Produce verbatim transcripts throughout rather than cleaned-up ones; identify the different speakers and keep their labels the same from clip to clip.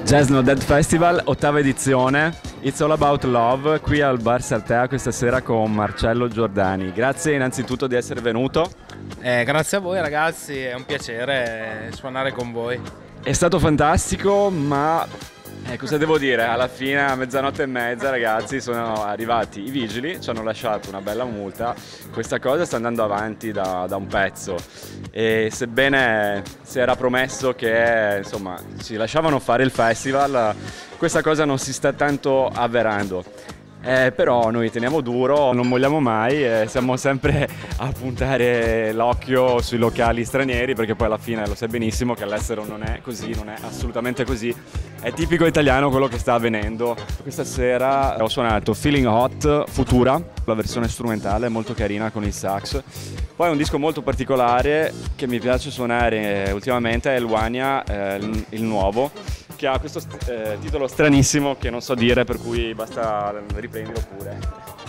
Speaker 1: Jazz No Dead Festival, ottava edizione, It's All About Love, qui al Bar Sartea questa sera con Marcello Giordani. Grazie innanzitutto di essere venuto.
Speaker 2: Eh, grazie a voi ragazzi, è un piacere suonare con voi.
Speaker 1: È stato fantastico, ma eh, cosa devo dire? Alla fine, a mezzanotte e mezza, ragazzi, sono arrivati i vigili, ci hanno lasciato una bella multa. Questa cosa sta andando avanti da, da un pezzo e sebbene si era promesso che insomma ci lasciavano fare il festival, questa cosa non si sta tanto avverando. Eh, però noi teniamo duro, non molliamo mai e siamo sempre a puntare l'occhio sui locali stranieri, perché poi alla fine lo sai benissimo che all'estero non è così, non è assolutamente così. È tipico italiano quello che sta avvenendo. Questa sera ho suonato Feeling Hot Futura, la versione strumentale molto carina con il sax. Poi un disco molto particolare che mi piace suonare ultimamente è Elwania, eh, il nuovo, che ha questo eh, titolo stranissimo che non so dire, per cui basta riprendilo pure.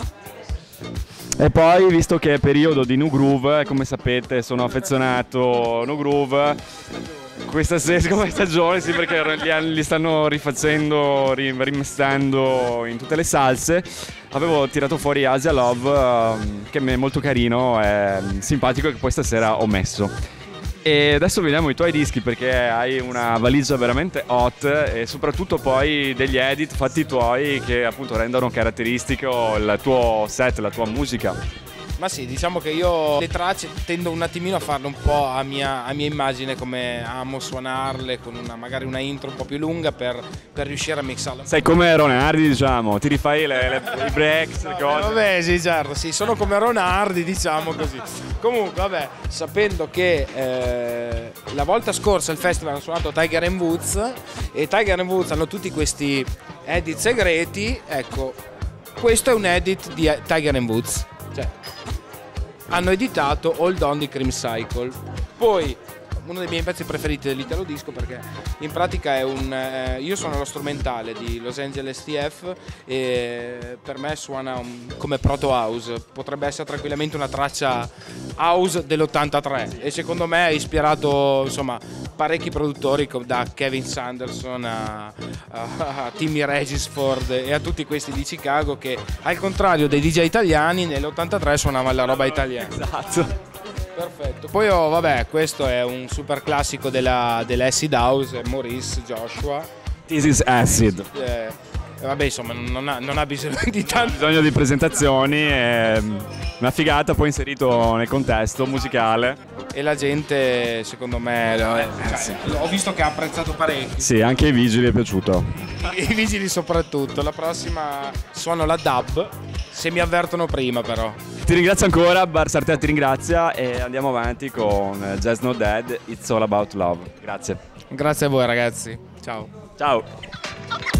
Speaker 1: E poi, visto che è periodo di New Groove, come sapete sono affezionato a New Groove, questa come stagione sì, perché li, li stanno rifacendo, rimestando in tutte le salse. Avevo tirato fuori Asia Love, um, che è molto carino e simpatico, che poi stasera ho messo. E adesso vediamo i tuoi dischi, perché hai una valigia veramente hot e soprattutto poi degli edit fatti tuoi che appunto rendono caratteristico il tuo set, la tua musica.
Speaker 2: Ma sì, diciamo che io le tracce tendo un attimino a farle un po' a mia, a mia immagine, come amo suonarle, con una, magari una intro un po' più lunga per, per riuscire a mixarla.
Speaker 1: Sei come Ron Hardy, diciamo, ti rifai le, le, i breaks, le cose.
Speaker 2: Vabbè, sì, certo, sì, sono come Ron Hardy, diciamo così. Comunque, vabbè, sapendo che eh, la volta scorsa il festival hanno suonato Tiger and Woods e Tiger and Woods hanno tutti questi edit segreti, ecco, questo è un edit di Tiger and Woods. Cioè, hanno editato Hold On di Cream Cycle. Poi uno dei miei pezzi preferiti dell'Italo Disco, perché in pratica è un eh, io suono lo strumentale di Los Angeles T F e per me suona un, come proto house, potrebbe essere tranquillamente una traccia house dell'ottantatré e secondo me ha ispirato insomma parecchi produttori, da Kevin Sanderson a, a, a Timmy Regisford e a tutti questi di Chicago, che al contrario dei D J italiani nell'ottantatré suonavano la roba italiana.
Speaker 1: Esatto.
Speaker 2: Perfetto. Poi oh, vabbè, questo è un super classico della, dell'Acid House, Maurice Joshua.
Speaker 1: This is Acid.
Speaker 2: Eh, vabbè, insomma, non ha, non ha bisogno di tanto.
Speaker 1: Bisogno di presentazioni, è una figata poi inserito nel contesto musicale.
Speaker 2: E la gente, secondo me, cioè, sì. Ho visto che ha apprezzato parecchio.
Speaker 1: Sì, anche ai vigili è piaciuto.
Speaker 2: I vigili soprattutto. La prossima suono la dub, se mi avvertono prima però.
Speaker 1: Ti ringrazio ancora, Bar Sartea ti ringrazia e andiamo avanti con Jazz No Dead, It's All About Love. Grazie.
Speaker 2: Grazie a voi ragazzi. Ciao.
Speaker 1: Ciao.